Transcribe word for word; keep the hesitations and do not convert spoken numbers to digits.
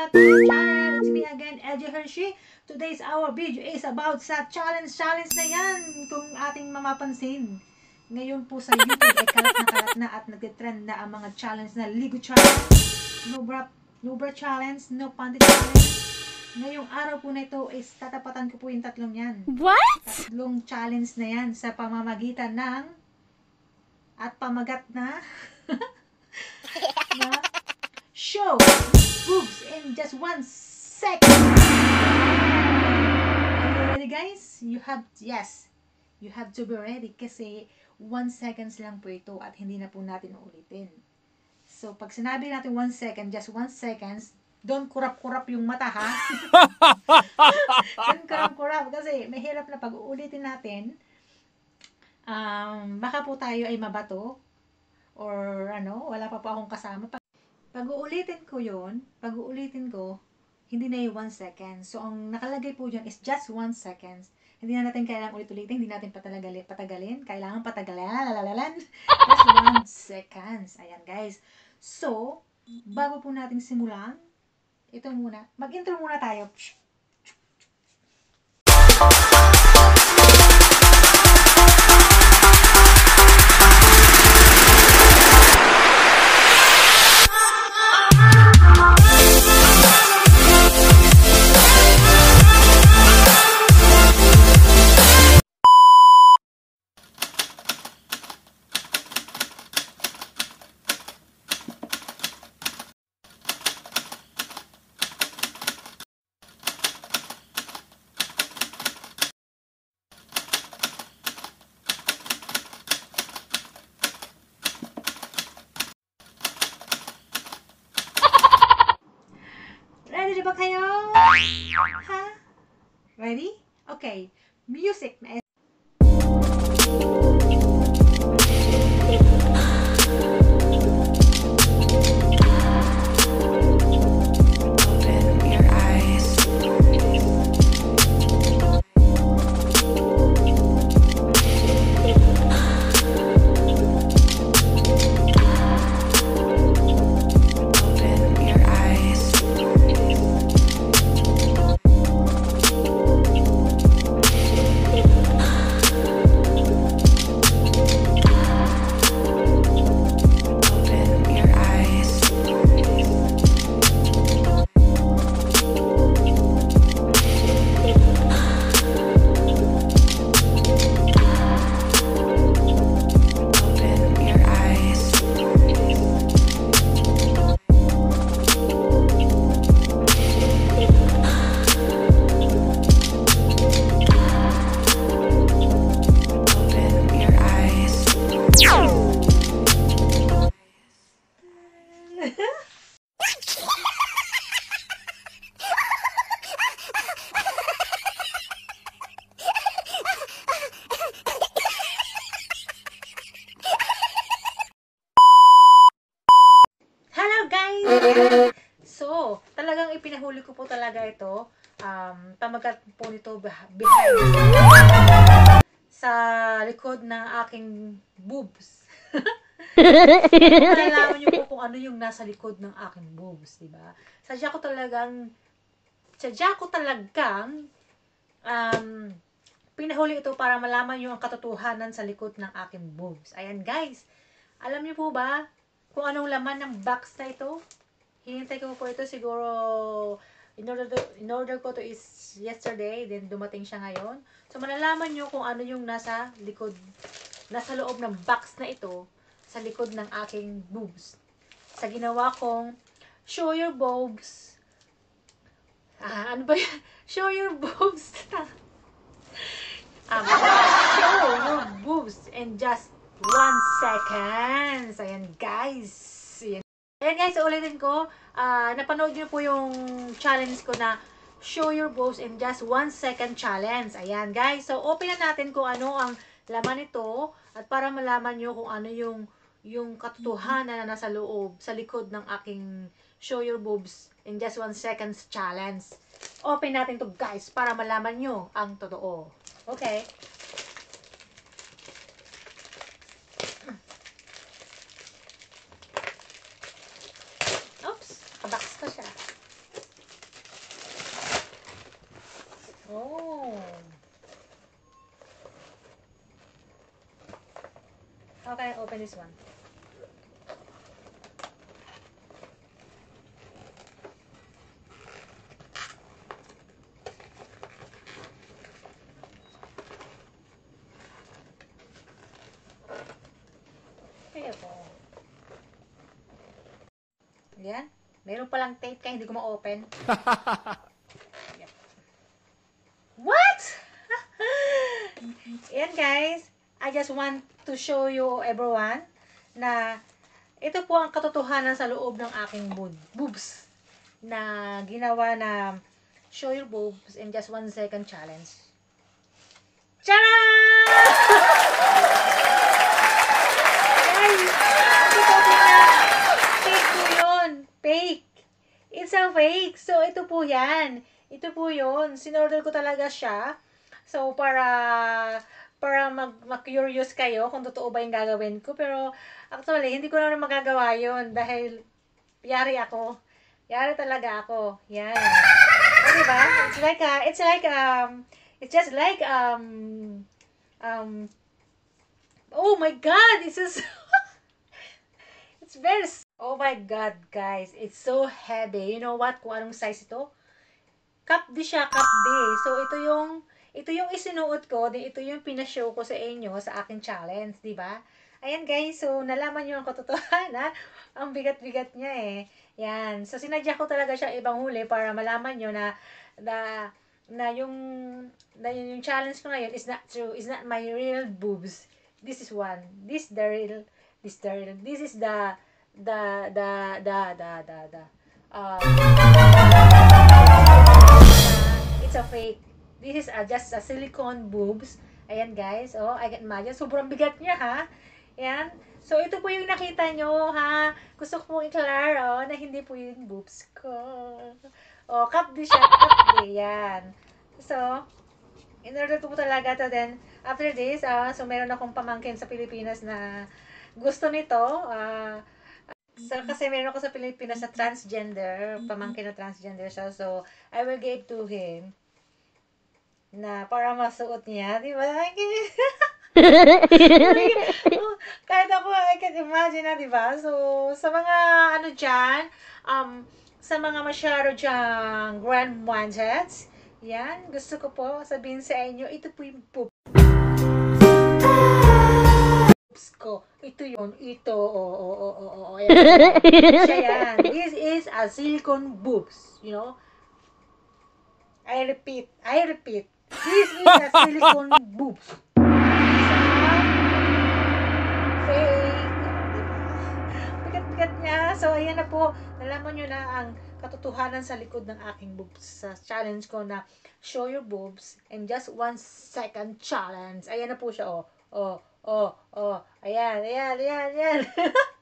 back to my channel. It's me again, L J Hershey. Today's our video is about sa challenge. Challenge na yan, kung ating mamapansin. Ngayon po sa YouTube ay kalat na kalat na at nagtitrend na ang mga challenge na Ligo Challenge, No Bra, no bra Challenge, No Panty Challenge. Ngayong araw po na ito is tatapatan ko po yung tatlong yan. What? Tatlong challenge na yan sa pamamagitan ng at pamagat na na show boobs in just one second. Are you ready, guys? You have, yes, you have to be ready kasi one seconds lang po ito at hindi na po natin uulitin. So, pag sinabi natin one second, just one seconds, don't kurap-kurap yung mata, ha? Don't kurap-kurap kasi mahirap na pag uulitin natin. Um, baka po tayo ay mabato or ano, wala pa po akong kasama. Pag, pag uulitin ko yun, pag uulitin ko, hindi na yung one second. So, ang nakalagay po dyan is just one seconds. Hindi na natin kailangan ulit-ulitin, hindi natin patagalin, patagalin. Kailangan patagalin, lalalalan. Just one seconds. Ayan, guys. So, bago po natin simulan, ito muna. Mag-intro muna tayo. Ready ba kayo? Ha? Ready? Okay. Music na. So, talagang ipinahuli ko po talaga ito. Um, pamagat po nito behind sa likod ng aking boobs. Malalaman niyo po kung ano yung nasa likod ng aking boobs, diba? Sadya ko talagang sadya ko talagang um, pinahuli ito para malaman yung katotohanan sa likod ng aking boobs. Ayan, guys. Alam niyo po ba kung anong laman ng box na ito? Hinintay ko po ito siguro in order, to, in order ko to is yesterday, then dumating siya ngayon. So, malalaman nyo kung ano yung nasa likod, nasa loob ng box na ito, sa likod ng aking boobs. Sa ginawa kong show your boobs. Ah, ano ba yan? Show your boobs. um, show your boobs in just one second. Ayan, guys. Ayan. Ayan guys, ulitin ko, uh, napanood nyo po yung challenge ko na show your boobs in just one second challenge. Ayan guys, so open na natin kung ano ang laman nito at para malaman nyo kung ano yung, yung katotohanan na nasa loob, sa likod ng aking show your boobs in just one second challenge. Open natin to guys para malaman nyo ang totoo. Okay. Oops, kabox pa siya. How can I open this one? Kaya po. Yan. Meron palang tape kaya hindi ko ma-open. Yep. What? Yan guys. I just want to show you everyone na ito po ang katotohanan sa loob ng aking boobs na ginawa na show your boobs in just one second challenge. Tcharam! Guys, ito po fake po yun. Fake. It's a fake. So, ito po yan. Ito po yun. Sinorder ko talaga siya. So, para para mag, mag-curious kayo kung totoo ba yung gagawin ko. Pero, actually, hindi ko na magagawa yun dahil yari ako. Yari talaga ako. Yan. O, diba? It's like, a, it's like, um, it's just like, um, um, oh my God! It's just, it's very, oh my God, guys. It's so heavy. You know what? Kung anong size ito? Cup D siya, cup D. So, ito yung, ito yung isinuot ko, di ito yung pinashow ko sa inyo sa aking challenge, di ba? Ayan guys, so nalaman nyo ang katotohanan, ang bigat-bigat niya eh. Yan, so sinadya ko talaga siya ibang huli para malaman nyo na, na, na yung, na yung challenge ko ngayon is not true, is not my real boobs. This is one, this the real, this the real, this is the, the, the, the, the, the, the, uh, it's a fake. This is a, just a silicone boobs. Ayan guys. Oh, I can imagine. Sobrang bigat niya ha. Ayan. So, ito po yung nakita nyo ha. Gusto ko pong i-clear oh, na hindi po yung boobs ko. Oh, cup di siya. Cup di. Yan. So, in-order ko po talaga to. Then, after this, uh, so meron akong pamangkin sa Pilipinas na gusto nito. Uh, so, kasi meron ako sa Pilipinas na transgender. Pamangkin na transgender siya. So, I will give to him na para masuot niya, di ba? Oh, kahit ako, I can imagine na, di ba? So, sa mga, ano dyan, um, sa mga masyado dyan, grand mindeds, yan, gusto ko po sabihin sa inyo, ito po yung boobs ko. Ito yun, ito, oo, oo, oo, oo, oo, yan, siya yan. This is a silicone boobs, you know? I repeat, I repeat, this is a silicone boobs. Fake. Bigat-bigat niya. So, ayan na po. Nalaman nyo na ang katotohanan sa likod ng aking boobs. Sa challenge ko na show your boobs in just one second challenge. Ayan na po siya. Oh, oh, oh, oh. Ayan, ayan, ayan, ayan.